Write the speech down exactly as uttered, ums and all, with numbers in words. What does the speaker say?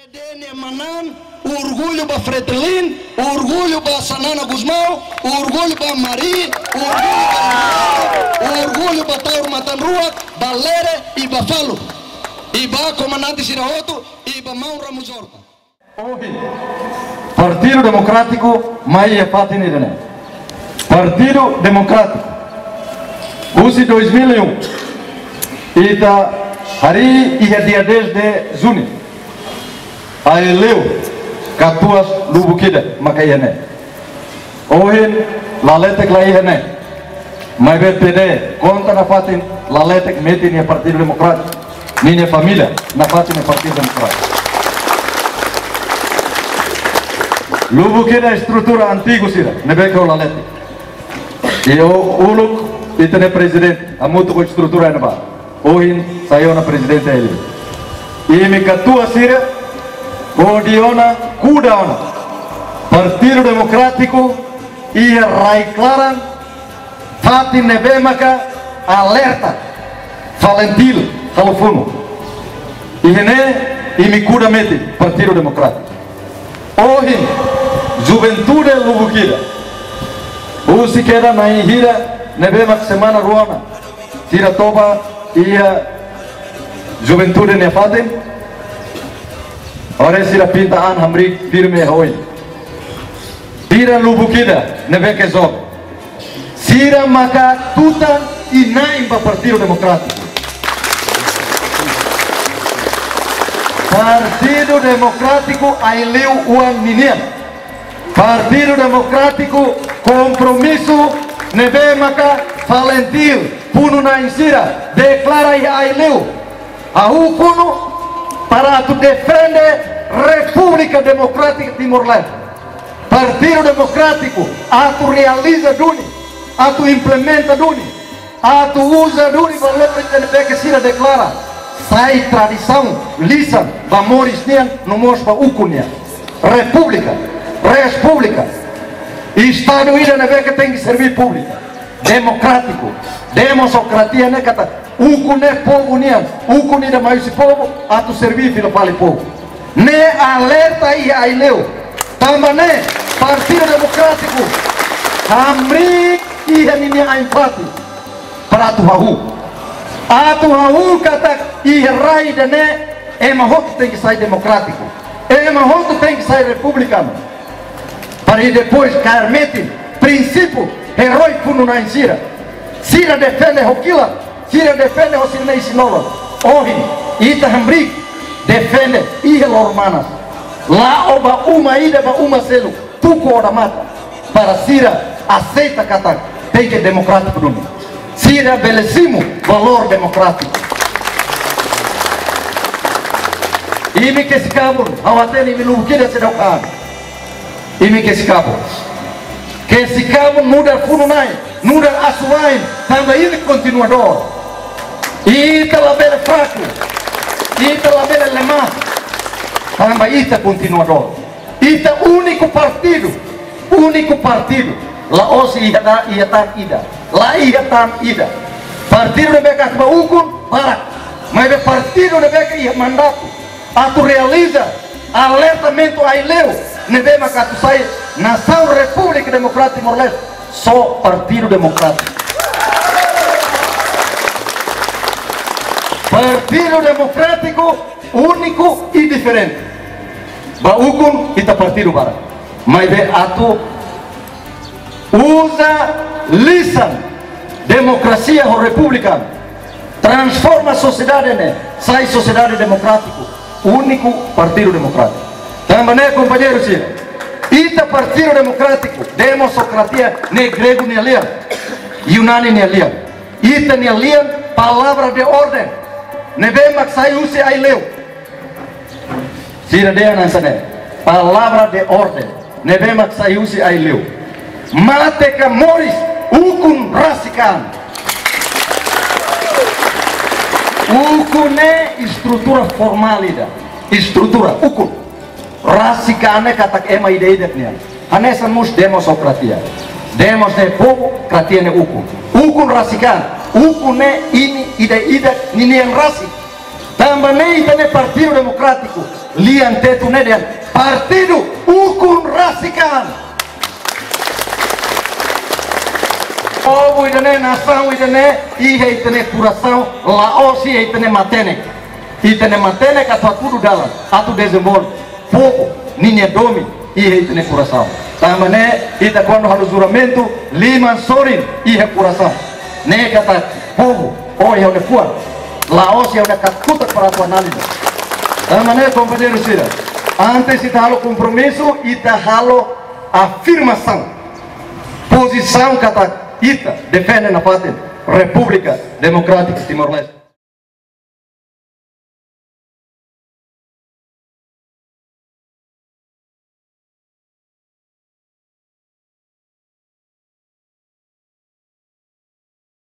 Dene Manan, o orgulho para Fretilin, o orgulho para Sanana Guzmão, o orgulho para Mari, o orgulho para o orgulho para Tauro Matanrua, Balere e Bafalo, e para comandante Sirahoto e para Mão Ramuzorpa. Partido Democrático, Maia Fatinirane. Partido Democrático, U C dois mil e um, Ita Hari e dia dez de junho. Aeleu, Catuas, Lubukida, Macaiane. Ohin, Laletek Laihane. Mas B P D, conta na Fatin, Laletek mete no Partido Democrático. Minha família, na Fatin no Partido Democrático. Lubukida é estrutura antiga, Sira, Nebeca o Laletek. E o Uluk, Ita é presidente, a muito com estrutura na Ba. Ohin, saiu na presidente ele. E me Catua, Sira, Odiona, Kudaona, Partido Democrático e Raiclaran, Fatin Nebemaka, alerta, Valentil, Halofuno, e René e Mikuda Meti, Partido Democrático. Ohin, Juventude Lubukida, o se queda na Ihira, Nebemak Semana Ruana, Tira Toba e a Juventude Nefatin. Ora sira pintaan hamri firme hoy. Sira Lubukida nebeke zob. Sira maka tutan inaim ba Partido Democrático. Partido Democrático aileu uang minian. Partido Democrático compromisso nebe maka Valentil puno na insira declara e aileu. Ahu puno para tu defender República Democrática de Timor-Leste. Partido Democrático, a tu realiza duni, a tu implementa duni, a tu usa duni, valeu para que se declara, sai tradição, lisan, vamores nian, no mospa ucunia. República, República, Estado ainda não que tem que servir pública, democrático, democracia né kata. Uku ne povo nian, uku ni da mais povo, a tu servir filo pali povo. Ne alerta e aileu, também Partido Democrático, amri e heminia a empate para tu haú. A tu haú kata e rai de ne, ema hoto tem que sair democrático, ema hoto tem que sair republicano. Para e depois carmete princípio herói puno na insira, sira defende hokila. Sira defende o sinei sinolo. Ohi, ita hambrik defende ihe lormanas. La oba uma ida ba uma selo. Tuko ora mata. Para Sira aceita kata tem que democrático dumi. Sira belecimo valor democrático. Imi que se cabo, awateni minubukida se daukan. Imi que se cabo. Que se cabo muda fununai, muda asuain, também ele continuador. Ita la bela fraco, ita la bela lemã, caramba, ita continuador, ita único partido, único partido, la osi ia da ia tan ida, la ia tan ida, partido de beca que ukun para, mas é partido de beca ia mandato, a tu realiza alertamento a ileu, nebe maka tu sai nação República Democrática Timor-Leste, só Partido Democrático. Partido Democrático único e diferente. Baukun kita partido para. Mas be atu usa lisan democracia ou republicana. Transforma a sociedade né, sai sociedade democrático, único Partido Democrático. Também companheiro Sira. Ita Partido Democrático, democracia ne grego ne alian, Yunani ne alian. Ita ne alian palavra de ordem. Nebemak sai use aileu. Sira dea nansane. Palavra de ordem. Nebemak sai use aileu. Mate camoris ukun rasikan. Ukun é estrutura formalida. Estrutura ukun. Rasikan é katak ema ideia dnia. Anessa mus democracia. Demos de povo, kratia ne ukun. Ukun rasikan. Ukun é ini ide ide ninian rasi. também tem Partido Democrático, lian teto nedian, Partido Ukun Rasikan. Povo idane, nação idane, ihe itane coração, Laos ihe itane matene. Itane matene katua tudo dalam, atu desenvolve. Povo, ninha domi, ihe itane coração. Também ita quando há o juramento, liman sorin, ihe coração. Ne kata povo, oh ia fuan. Laos ia katuta para tua análise. Também companheiro Sira, antes ita halo compromisso, ita halo afirmação. Posição kata ita defende na parte República Democrática de Timor-Leste.